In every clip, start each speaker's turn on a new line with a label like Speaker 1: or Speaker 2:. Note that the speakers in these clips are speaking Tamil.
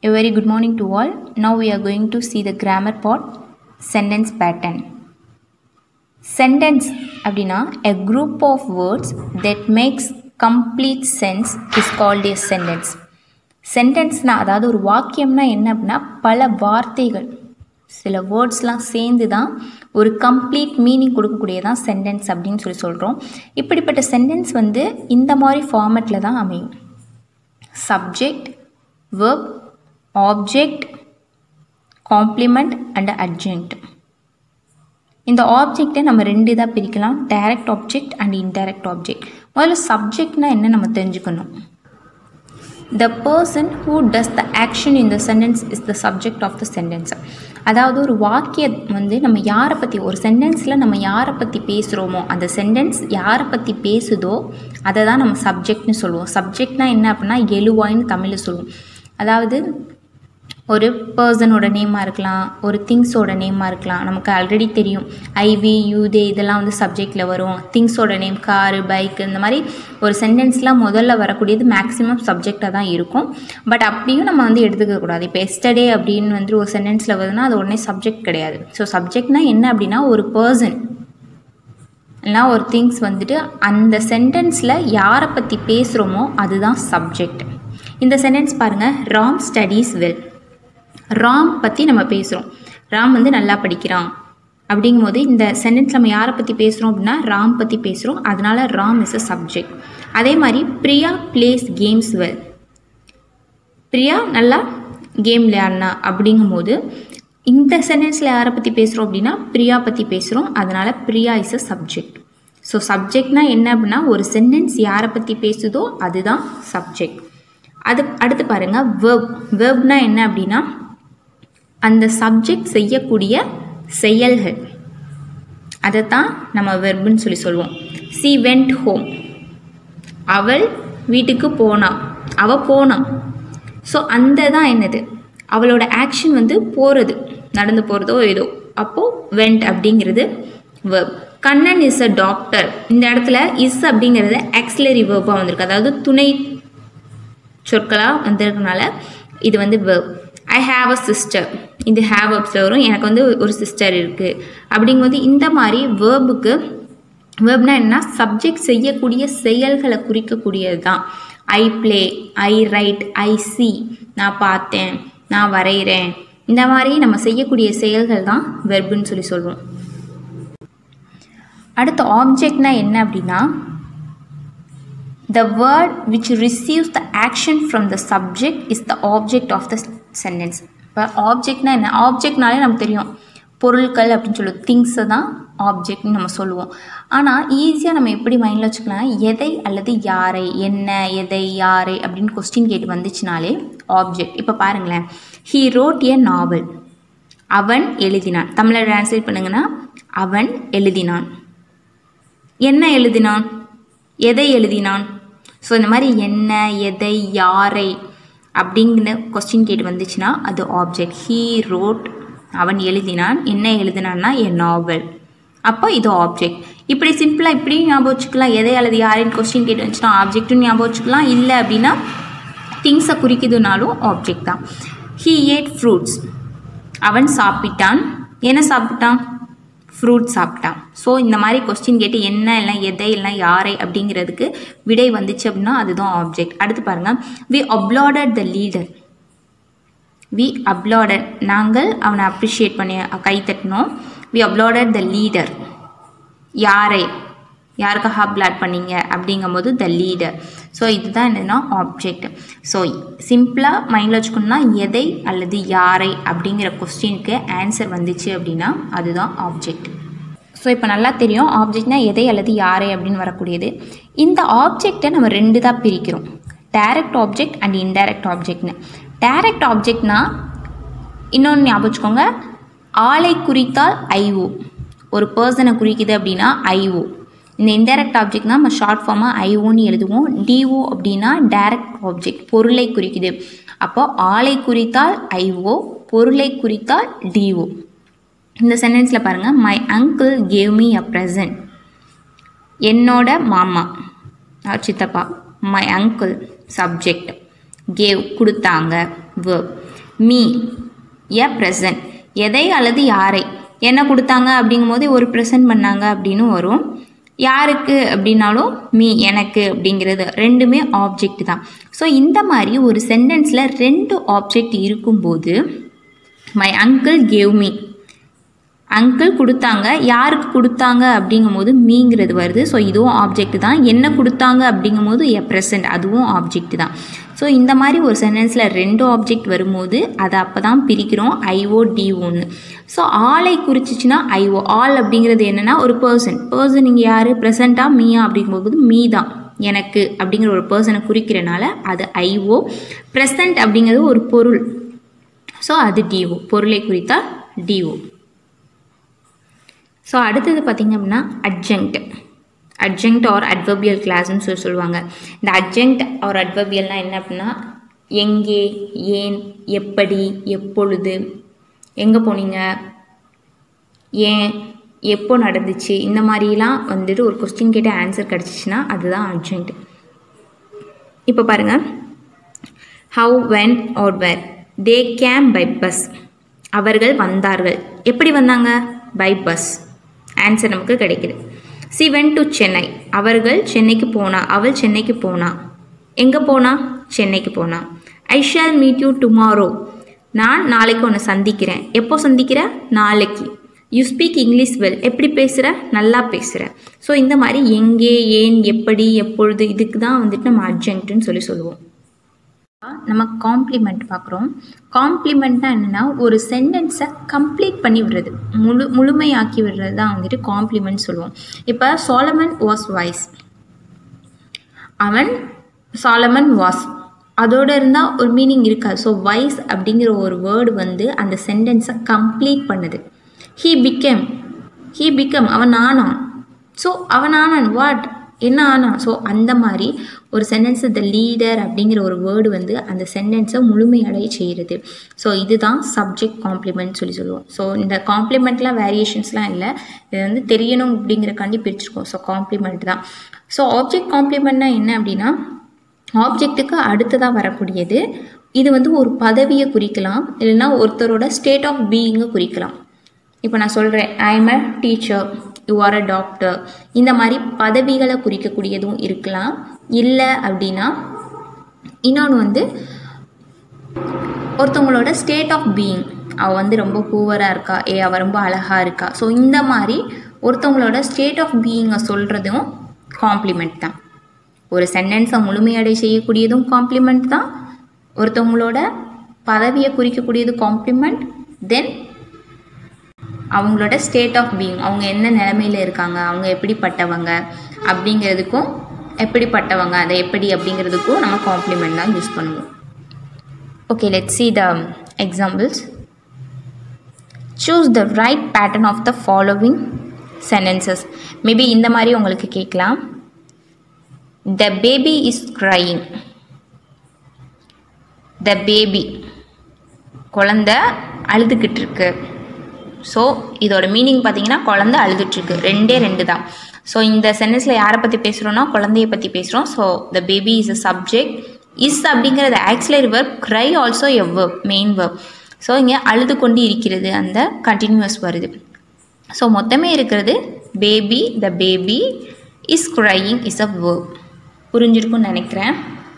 Speaker 1: A very good morning to all. Now we are going to see the grammar part, sentence pattern. Sentence அப்படினா a group of words that makes complete sense is called a sentence. Sentenceனா அதாவது ஒரு வாக்கியம்னா என்ன அப்படினா பல வார்த்தைகள் சில வேர்ட்ஸ்லாம் சேர்ந்து தான் ஒரு கம்ப்ளீட் மீனிங் கொடுக்கக்கூடியதான் சென்டென்ஸ் அப்படின்னு சொல்கிறோம். இப்படிப்பட்ட சென்டென்ஸ் வந்து இந்த மாதிரி ஃபார்மேட்டில் தான் அமையும். Subject, verb, object, complement and adjunct. இந்த ஆப்ஜெக்டை நம்ம ரெண்டு இதாக பிரிக்கலாம், direct object and indirect object. முதல்ல சப்ஜெக்ட்னா என்ன நம்ம தெரிஞ்சுக்கணும். The person who does the action in the sentence is the subject of the sentence. அதாவது ஒரு வாக்கியம் வந்து நம்ம யாரை பற்றி ஒரு சென்டென்ஸில் நம்ம யாரை பற்றி பேசுகிறோமோ அந்த சென்டென்ஸ் யாரை பற்றி பேசுதோ அதை தான் நம்ம சப்ஜெக்ட்னு சொல்லுவோம். சப்ஜெக்ட்னா என்ன அப்படின்னா எழுவாயின்னு தமிழில் சொல்லுவோம். அதாவது ஒரு பர்சனோட நேமாக இருக்கலாம், ஒரு திங்ஸோட நேமாக இருக்கலாம். நமக்கு ஆல்ரெடி தெரியும் ஐவி யூதே இதெல்லாம் வந்து சப்ஜெக்டில் வரும். திங்ஸோட நேம் காரு, பைக்கு, இந்த மாதிரி ஒரு சென்டென்ஸ்லாம் முதல்ல வரக்கூடியது மேக்ஸிமம் சப்ஜெக்டாக தான் இருக்கும். பட் அப்படியும் நம்ம வந்து எடுத்துக்கக்கூடாது. இப்போ எஸ்டர்டே அப்படின்னு வந்து ஒரு சென்டென்ஸில் வருதுன்னா அது உடனே சப்ஜெக்ட் கிடையாது. ஸோ சப்ஜெக்ட்னா என்ன அப்படின்னா ஒரு பர்சன் இல்லைனா ஒரு திங்ஸ் வந்துட்டு அந்த சென்டென்ஸில் யாரை பற்றி பேசுகிறோமோ அதுதான் சப்ஜெக்ட். இந்த சென்டென்ஸ் பாருங்கள், ராம் ஸ்டடீஸ் வெல். ராம் பற்றி நம்ம பேசுகிறோம், ராம் வந்து நல்லா படிக்கிறான். அப்படிங்கும்போது இந்த சென்டென்ஸ் நம்ம யாரை பற்றி பேசுகிறோம் அப்படின்னா ராம் பற்றி பேசுகிறோம். அதனால ராம் இஸ் அ சப்ஜெக்ட். அதே மாதிரி Priya plays games well. Priya நல்லா கேம் விளையாடினா அப்படிங்கும்போது இந்த சென்டென்ஸில் யாரை பற்றி பேசுகிறோம் அப்படின்னா பிரியா பற்றி பேசுகிறோம். அதனால் Priya is a subject. So சப்ஜெக்ட்னா என்ன அப்படின்னா ஒரு சென்டென்ஸ் யாரை பற்றி பேசுதோ அதுதான் சப்ஜெக்ட். அடுத்து பாருங்கள் வெர்ப். வெர்ப்னா என்ன அப்படின்னா அந்த சப்ஜெக்ட் செய்யக்கூடிய செயல்கள், அதை தான் நம்ம வெர்புன்னு சொல்லுவோம். She went home. அவள் வீட்டுக்கு போனா, அவள் போனான். ஸோ அந்த தான் என்னது, அவளோட ஆக்ஷன் வந்து போகிறது, நடந்து போகிறதோ ஏதோ. அப்போது வெண்ட் அப்படிங்கிறது verb. Kannan is a doctor. இந்த இடத்துல இஸ் அப்படிங்கிறது ஆக்சிலரி வெர்பாக வந்திருக்கு, அதாவது துணை சொற்களாக வந்திருக்கனால இது வந்து verb. I have a sister. இது ஹாவ் அப்ஸில் வரும். எனக்கு வந்து ஒரு சிஸ்டர் இருக்குது அப்படிங்கும்போது இந்த மாதிரி வேர்புக்கு வேர்ப்னா என்ன, சப்ஜெக்ட் செய்யக்கூடிய செயல்களை குறிக்கக்கூடியது தான். I play, I write, I see, நான் பார்த்தேன், நான் வரைகிறேன். இந்த மாதிரி நம்ம செய்யக்கூடிய செயல்கள் தான் வெர்புன்னு சொல்லுவோம். அடுத்த ஆப்ஜெக்ட்னா என்ன அப்படின்னா the word which receives the action from the subject is the object of the sentence. இப்போ ஆப்ஜெக்ட்னா என்ன, ஆப்ஜெக்ட்னாலே நமக்கு தெரியும் பொருட்கள் அப்படின்னு சொல்லுவோம், திங்ஸை தான் ஆப்ஜெக்ட்னு நம்ம சொல்லுவோம். ஆனால் ஈஸியாக நம்ம எப்படி மைண்டில் வச்சுக்கலாம், எதை அல்லது யாரை, என்ன, எதை, யாரை அப்படின்னு கொஸ்டின் கேட்டு வந்துச்சுனாலே ஆப்ஜெக்ட். இப்போ பாருங்களேன், he wrote a novel. அவன் எழுதினான். தமிழில் ட்ரான்ஸ்லேட் பண்ணுங்கன்னா அவன் எழுதினான். என்ன எழுதினான், எதை எழுதினான். ஸோ இந்த மாதிரி என்ன, எதை, யாரை அப்படிங்கிற கொஸ்டின் கேட்டு வந்துச்சுன்னா அது ஆப்ஜெக்ட். ஹீ ரோட், அவன் எழுதினான். என்ன எழுதினான்னா எ நாவல். அப்போ இது ஆப்ஜெக்ட். இப்படி சிம்பிளாக இப்படியும் ஞாபகம் வச்சுக்கலாம். எதை அல்லது யாரைன்னு கொஸ்டின் கேட்டு வந்துச்சுன்னா ஆப்ஜெக்ட்டும் ஞாபகம் வச்சுக்கலாம். இல்லை அப்படின்னா திங்ஸை குறிக்குதுனாலும் ஆப்ஜெக்ட் தான். He ate fruits. அவன் சாப்பிட்டான். என்ன சாப்பிட்டான், ஃப்ரூட் சாப்பிட்டான். ஸோ இந்த மாதிரி கொஸ்டின் கேட்டு என்ன இல்லை எதை இல்லை யாரை அப்படிங்கிறதுக்கு விடை வந்துச்சு அப்படின்னா அதுதான் ஆப்ஜெக்ட். அடுத்து பாருங்கள், we applauded the leader. We applauded, நாங்கள் அவனை அப்ரிஷியேட் பண்ணி கைத்தட்டினோம். We applauded the leader. யாரை, யாருக்காக அப்லாட் பண்ணீங்க அப்படிங்கும்போது த லீடர். ஸோ இதுதான் என்னன்னா ஆப்ஜெக்ட். ஸோ சிம்பிளாக மைண்டில் வச்சுக்கணும்னா எதை அல்லது யாரை அப்படிங்கிற கொஸ்டினுக்கு ஆன்சர் வந்துச்சு அப்படின்னா அதுதான் ஆப்ஜெக்ட். ஸோ இப்போ நல்லா தெரியும் ஆப்ஜெக்ட்னா எதை அல்லது யாரை அப்படின்னு வரக்கூடியது. இந்த ஆப்ஜெக்டை நம்ம ரெண்டு தான் பிரிக்கிறோம், டைரக்ட் ஆப்ஜெக்ட் அண்ட் இன்டைரக்ட் ஆப்ஜெக்ட்னு. டைரக்ட் ஆப்ஜெக்ட்னா இன்னொன்று ஞாபகம் வச்சுக்கோங்க, ஆளை குறித்தால் ஐஓ, ஒரு பர்சனை குறிக்குது அப்படின்னா ஐஓ. இந்த இன்டைரக்ட் ஆப்ஜெக்ட்னா நம்ம ஷார்ட் ஃபார்மாக ஐஓன்னு எழுதுவோம். டிஓ அப்படின்னா டைரக்ட் ஆப்ஜெக்ட், பொருளை குறிக்குது. அப்போ ஆளை குறித்தால் ஐஓ, பொருளை குறித்தால் டிஓ. இந்த சென்டென்ஸில் பாருங்கள், my uncle gave me a present. என்னோட மாமா சித்தப்பா, மை அங்கிள் சப்ஜெக்ட், கேவ் கொடுத்தாங்க, verb. Me, a present. எதை அல்லது யாரை என்ன கொடுத்தாங்க அப்படிங்கும்போது ஒரு ப்ரெசென்ட் பண்ணாங்க அப்படின்னு வரும். யாருக்கு அப்படின்னாலும் மீ எனக்கு அப்படிங்கிறது ரெண்டுமே ஆப்ஜெக்ட் தான். ஸோ இந்த மாதிரி ஒரு சென்டென்ஸில் 2 ஆப்ஜெக்ட் இருக்கும்போது my uncle gave me, uncle கொடுத்தாங்க, யாருக்கு கொடுத்தாங்க அப்படிங்கும்போது மீங்கிறது வருது. ஸோ இதுவும் ஆப்ஜெக்ட் தான். என்ன கொடுத்தாங்க அப்படிங்கும்போது எ ப்ரெசன்ட், அதுவும் ஆப்ஜெக்ட் தான். ஸோ இந்த மாதிரி ஒரு சென்டென்ஸில் 2 ஆப்ஜெக்ட் வரும்போது அதை அப்போ தான் பிரிக்கிறோம் ஐஓ டிஓன்னு. ஸோ ஆளை குறிச்சிச்சுன்னா ஐஓ. ஆல் அப்படிங்கிறது என்னென்னா ஒரு பர்சன் இங்கே யார் ப்ரெசண்ட்டாக மீயா அப்படிங்கும்போது மீ தான், எனக்கு அப்படிங்கிற ஒரு பர்சனை குறிக்கிறனால அது ஐஓ. ப்ரெசண்ட் அப்படிங்கிறது ஒரு பொருள், ஸோ அது டிஓ, பொருளை குறித்தால் டிஓ. ஸோ அடுத்தது பார்த்திங்க அப்படின்னா அட்ஜங்க்ட் ஆர் அட்வர்பியல் கிளாஸ்ன்னு சொல்லுவாங்க. இந்த அட்ஜங்க்ட் ஆர் அட்வர்பியல்னால் என்ன அப்படின்னா எங்கே, ஏன், எப்படி, எப்பொழுது, எங்கே போனீங்க, ஏன், எப்போ நடந்துச்சு, இந்த மாதிரிலாம் வந்துட்டு ஒரு கொஸ்டின் கேட்ட ஆன்சர் கிடச்சிச்சின்னா அதுதான் அட்ஜங்க்ட். இப்போ பாருங்கள், how, when are where. They came by bus, அவர்கள் வந்தார்கள். எப்படி வந்தாங்க? By bus. ஆன்சர் நமக்கு கிடைக்குது. சி வென் டு சென்னை, அவர்கள் சென்னைக்கு போனா, அவள் சென்னைக்கு போனா. எங்கே போனா? சென்னைக்கு போனா. I shall meet you tomorrow, நான் நாளைக்கு உன்னை சந்திக்கிறேன். எப்போ சந்திக்கிற? நாளைக்கு. யூ ஸ்பீக் இங்கிலீஷ் வெல், எப்படி பேசுகிற? நல்லா பேசுகிற. ஸோ இந்த மாதிரி எங்கே, ஏன், எப்படி, எப்பொழுது, இதுக்கு தான் வந்துட்டு நம்ம அட்ஜங்க்ட்னு சொல்லுவோம். நம்ம காம்ப்ளிமெண்ட் பார்க்குறோம். காம்ப்ளிமெண்ட்னா என்னென்னா ஒரு சென்டென்ஸை கம்ப்ளீட் பண்ணி விடுறது, முழுமையாக்கி விடுறது தான் வந்துட்டு காம்ப்ளிமெண்ட் சொல்லுவோம். இப்போ Solomon was wise, Solomon was அதோடு இருந்தால் ஒரு மீனிங் இருக்காது. ஸோ வைஸ் அப்படிங்கிற ஒரு வேர்டு வந்து அந்த சென்டென்ஸை கம்ப்ளீட் பண்ணுது. ஹீ பிகம் அவன் ஆனான். ஸோ அவன் ஆனான், வாட், என்ன ஆனான். ஸோ அந்த மாதிரி ஒரு சென்டென்ஸ் த லீடர் அப்படிங்கிற ஒரு வேர்டு வந்து அந்த சென்டென்ஸை முழுமையடைய செய்கிறது. ஸோ இதுதான் சப்ஜெக்ட் காம்ப்ளிமெண்ட் சொல்லுவோம். ஸோ இந்த காம்ப்ளிமெண்ட்லாம் வேரியேஷன்ஸ்லாம் இல்லை, இது வந்து தெரியணும் அப்படிங்கிறக்காண்டி பிரிச்சுருக்கோம். ஸோ காம்ப்ளிமெண்ட் தான். ஸோ ஆப்ஜெக்ட் காம்ப்ளிமெண்ட்னா என்ன அப்படின்னா ஆப்ஜெக்ட்டுக்கு அடுத்ததாக வரக்கூடியது. இது வந்து ஒரு பதவியை குறிக்கலாம், இல்லைன்னா ஒருத்தரோட ஸ்டேட் ஆஃப் பீயிங்கை குறிக்கலாம். இப்போ நான் சொல்கிறேன் I am a teacher, you are a doctor, இந்த மாதிரி பதவிகளை குறிக்கக்கூடியதும் இருக்கலாம். இல்லை அப்படின்னா இன்னொன்று வந்து ஒருத்தவங்களோட ஸ்டேட் ஆஃப் பீயிங், அவள் வந்து ரொம்ப பூவராக இருக்கா, அவள் ரொம்ப அழகாக இருக்கா. ஸோ இந்த மாதிரி ஒருத்தவங்களோட ஸ்டேட் ஆஃப் பீயிங்கை சொல்கிறதும் காம்ப்ளிமெண்ட் தான். ஒரு சென்டென்ஸை முழுமையடை செய்யக்கூடியதும் காம்ப்ளிமெண்ட் தான். ஒருத்தவங்களோட பதவியை குறிக்கக்கூடியது காம்ப்ளிமெண்ட். தென் அவங்களோட ஸ்டேட் ஆஃப் பீயிங், அவங்க என்ன நிலைமையில் இருக்காங்க, அவங்க எப்படிப்பட்டவங்க அப்படிங்கிறதுக்கும், எப்படிப்பட்டவங்க அதை எப்படி அப்படிங்கிறதுக்கும் நம்ம காம்ப்ளிமெண்ட் தான் யூஸ் பண்ணுவோம். Okay, let's see the examples. Choose the right pattern of the following sentences. Maybe இந்த மாதிரி உங்களுக்கு கேட்கலாம். The baby is crying. The baby, குழந்தை அழுதுகிட்டு இருக்கு. ஸோ இதோட மீனிங் பார்த்தீங்கன்னா குழந்தை அழுதுட்டுருக்கு, ரெண்டு தான். ஸோ இந்த சென்டென்ஸில் யாரை பற்றி பேசுகிறோன்னா குழந்தையை பற்றி பேசுகிறோம். So the baby is a subject. Is அப்படிங்கிறது auxiliary verb, cry also a verb, main verb. So இங்கே அழுது கொண்டு இருக்கிறது அந்த கண்டினியூஸ் வருது. ஸோ மொத்தமே இருக்கிறது baby, the baby is crying is a verb. புரிஞ்சிருக்கும்னு நினைக்கிறேன்.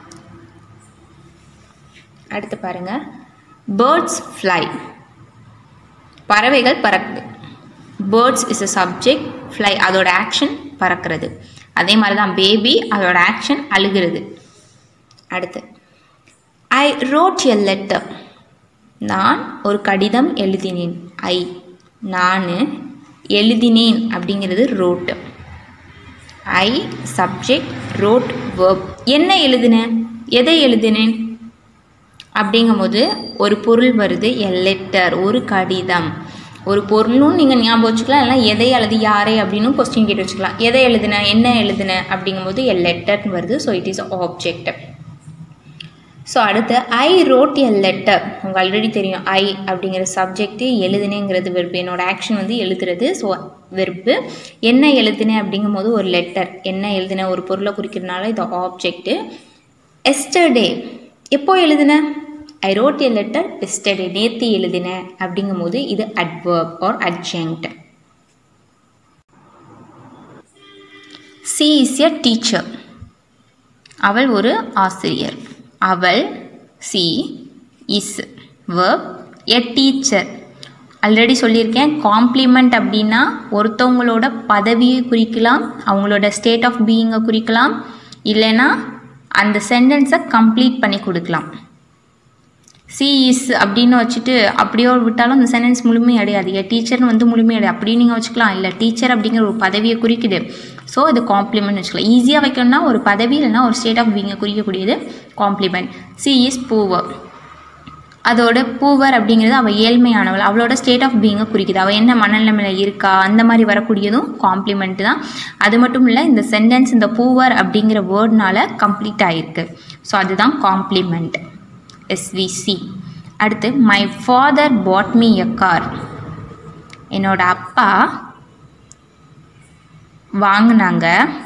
Speaker 1: அடுத்து பாருங்கள், பேர்ட்ஸ் ஃப்ளை, பறவைகள் பறக்குது. Birds is a subject, fly அதோட ஆக்ஷன் பறக்கிறது. அதே மாதிரி தான் பேபி அதோட ஆக்ஷன் அழுகிறது. அடுத்து ஐ ரோட் எ லெட்டர், நான் ஒரு கடிதம் எழுதினேன். நான் எழுதினேன் அப்படிங்கிறது wrote. I subject, wrote verb. என்ன எழுதினேன், எதை எழுதினேன் அப்படிங்கும்போது ஒரு பொருள் வருது, எ லெட்டர் ஒரு கடிதம். ஒரு பொருளும் நீங்கள் ஞாபகம் வச்சுக்கலாம், இல்லைனா எதை அல்லது யாரை அப்படின்னு கொஸ்டின் கேட்டு வச்சுக்கலாம். எதை எழுதின, என்ன எழுதின அப்படிங்கும்போது எ லெட்டர்னு வருது. So it is object. So அடுத்து ஐ ரோட் எ லெட்டர், உங்களுக்கு ஆல்ரெடி தெரியும் ஐ அப்படிங்கிற சப்ஜெக்ட், எழுதினேங்கிறது வெர்பு, என்னோட ஆக்ஷன் வந்து எழுதுறது. So verb. என்ன எழுதினேன் அப்படிங்கும்போது ஒரு லெட்டர், என்ன எழுதின ஒரு பொருளை குறிக்கிறதுனால இது ஆப்ஜெக்ட். எஸ்டர்டே, எப்போ எழுதின, I wrote a letter yesterday. நேற்று எழுதினேன் அப்படிங்கும் போது இது adverb or adjunct. She is a teacher. அவள் ஒரு ஆசிரியர். அவள் she is verb a teacher. Already சொல்லியிருக்கேன், காம்ப்ளிமெண்ட் அப்படின்னா ஒருத்தவங்களோட பதவியை குறிக்கலாம், அவங்களோட ஸ்டேட் ஆஃப் பீயிங்கை குறிக்கலாம், இல்லைன்னா அந்த சென்டென்ஸை கம்ப்ளீட் பண்ணி கொடுக்கலாம். சி இஸ் அப்படின்னு வச்சுட்டு அப்படியோ விட்டாலும் அந்த சென்டென்ஸ் முழுமையடையாது. டீச்சர்னு வந்து முழுமையடையாது அப்படின்னு நீங்கள் வச்சுக்கலாம். இல்லை டீச்சர் அப்படிங்கிற ஒரு பதவியை குறிக்குது, ஸோ அது காம்ப்ளிமெண்ட் வச்சுக்கலாம். ஈஸியாக வைக்கணும்னா ஒரு பதவி இல்லைன்னா ஒரு ஸ்டேட் ஆஃப் பீயிங்கை குறிக்கக்கூடியது காம்ப்ளிமெண்ட். She is poor. அதோட பூவர் அப்படிங்கிறது அவள் ஏழ்மையானவள், அவளோட ஸ்டேட் ஆஃப் பீயிங்கை குறிக்குது. அவள் என்ன மனநிலைமையில் இருக்கா அந்த மாதிரி வரக்கூடியதும் காம்ப்ளிமெண்ட் தான். அது மட்டும் இல்லை, இந்த சென்டென்ஸ் இந்த பூவர் அப்படிங்கிற வேர்ட்னால கம்ப்ளீட் ஆகிருக்கு. ஸோ அதுதான் காம்ப்ளிமெண்ட். SVC. அடுத்து my father bought me a car. என்னோட அப்பா வாங்கினாங்க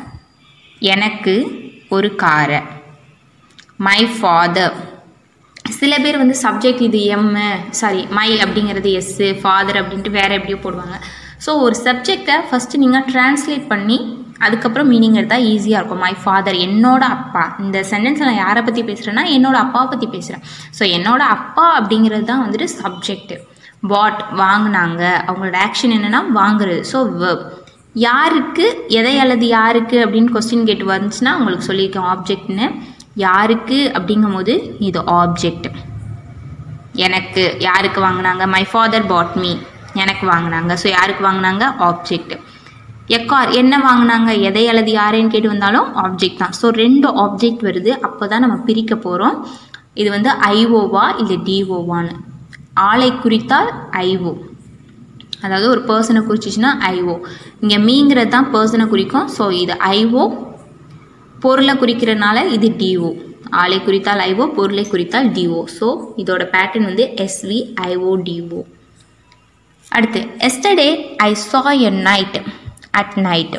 Speaker 1: எனக்கு ஒரு காரை. my father. சில பேர் வந்து சப்ஜெக்ட் இது மை அப்படிங்கிறது எஸ்ஸு, ஃபாதர் அப்படின்ட்டு வேறு எப்படியோ போடுவாங்க. ஸோ ஒரு சப்ஜெக்டை ஃபஸ்ட்டு நீங்கள் ட்ரான்ஸ்லேட் பண்ணி அதுக்கப்புறம் மீனிங் எடுத்தால் ஈஸியாக இருக்கும். மை ஃபாதர், என்னோட அப்பா. இந்த சென்டென்ஸில் நான் யாரை பற்றி பேசுகிறேன்னா என்னோட அப்பாவை பற்றி பேசுகிறேன். ஸோ என்னோட அப்பா அப்படிங்கிறது தான் வந்துட்டு சப்ஜெக்ட். பாட் வாங்கினாங்க, அவங்களோட ஆக்ஷன் என்னென்னா வாங்குறது. So verb. யாருக்கு எதை அல்லது யாருக்கு அப்படின்னு கொஸ்டின் கேட்டு வந்துச்சுன்னா உங்களுக்கு சொல்லியிருக்கேன் ஆப்ஜெக்ட்னு. யாருக்கு அப்படிங்கும் போது இது ஆப்ஜெக்ட். எனக்கு, யாருக்கு வாங்கினாங்க, மை ஃபாதர் பாட் மீ, எனக்கு வாங்கினாங்க. ஸோ யாருக்கு வாங்கினாங்க, ஆப்ஜெக்ட். எக்கார், என்ன வாங்கினாங்க, எதை அல்லது யாரேன்னு கேட்டு வந்தாலும் ஆப்ஜெக்ட் தான். ஸோ 2 ஆப்ஜெக்ட் வருது. அப்போ தான் நம்ம பிரிக்க போகிறோம். இது வந்து ஐஓவா இல்லை டிஓவான்னு. ஆளை குறித்தால் ஐஓ, அதாவது ஒரு பர்சனை குறிச்சிச்சுன்னா ஐஓ. இங்கே மீங்கிறது தான் பர்சனை குறிக்கும். ஸோ இது ஐஓ. பொருளை குறிக்கிறனால இது டிஓ. ஆளை குறித்தால் ஐஓ, பொருளை குறித்தால் டிஓ. ஸோ இதோட பேட்டர்ன் வந்து எஸ்வி ஐஓ டிஓ. அடுத்து yesterday I saw a night at night.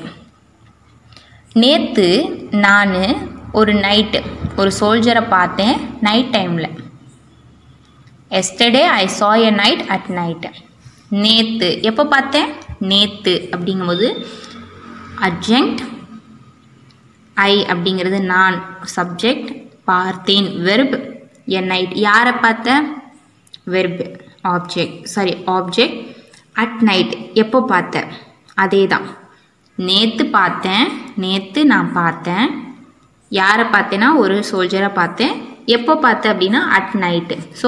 Speaker 1: நேற்று நான் ஒரு நைட்டு ஒரு சோல்ஜரை பார்த்தேன் நைட் டைமில். Yesterday I saw a night at night. நேற்று எப்போ பார்த்தேன், நேற்று அப்படிங்கும்போது அட்ஜங்க்ட். ஐ அப்படிங்கிறது நான், சப்ஜெக்ட். பார்த்தேன் வெர்ப். எ நைட், யாரை பார்த்த, வெர்ப். ஆப்ஜெக்ட். அட் நைட், எப்போ பார்த்த, அதே தான். நேற்று பார்த்தேன், நேற்று நான் பார்த்தேன். யாரை பார்த்தேன்னா ஒரு சோல்ஜரை பார்த்தேன். எப்போ பார்த்த அப்படின்னா அட் நைட்டு. ஸோ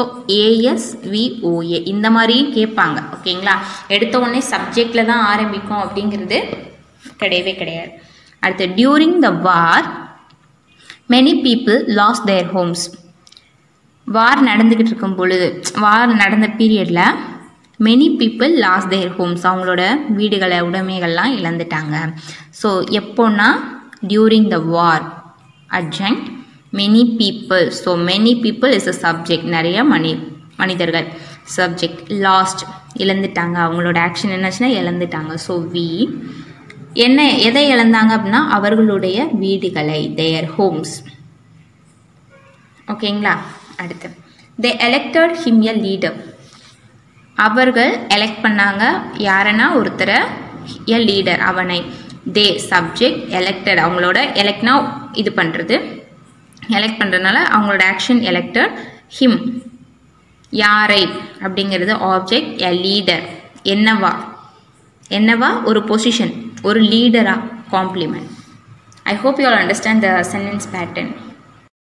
Speaker 1: ASVOA இந்த மாதிரியும் கேட்பாங்க. ஓகேங்களா, எடுத்த உடனே சப்ஜெக்டில் தான் ஆரம்பிக்கும் அப்படிங்கிறது கிடையவே கிடையாது. அடுத்து during the war many people lost their homes. War நடந்துக்கிட்டு இருக்கும் பொழுது, வார் நடந்த பீரியடில் many people lost their homes, அவங்களோட வீடுகளை உடைமைகள்லாம் இழந்துட்டாங்க. ஸோ எப்போன்னா during the war, adjunct. Many people, so many people is a subject, நிறைய மனிதர்கள். சப்ஜெக்ட். லாஸ்ட், இழந்துட்டாங்க, அவங்களோட ஆக்ஷன் என்னாச்சுன்னா இழந்துட்டாங்க. ஸோ எதை இழந்தாங்க அப்படின்னா அவர்களுடைய வீடுகளை, தேர் ஹோம்ஸ். ஓகேங்களா. அடுத்து they elected him a leader. அவர்கள் எலெக்ட் பண்ணாங்க யாரன்னா ஒருத்தரை, எ லீடர் அவனை. தே சப்ஜெக்ட், எலெக்டட் அவங்களோட, எலெக்ட்னா இது பண்ணுறது, எலெக்ட் பண்ணுறதுனால அவங்களோட ஆக்ஷன் எலெக்டட். ஹிம் யாரை அப்படிங்கிறது ஆப்ஜெக்ட். எ லீடர் என்னவா ஒரு பொசிஷன், ஒரு லீடரா, complement. I hope you all understand the sentence pattern.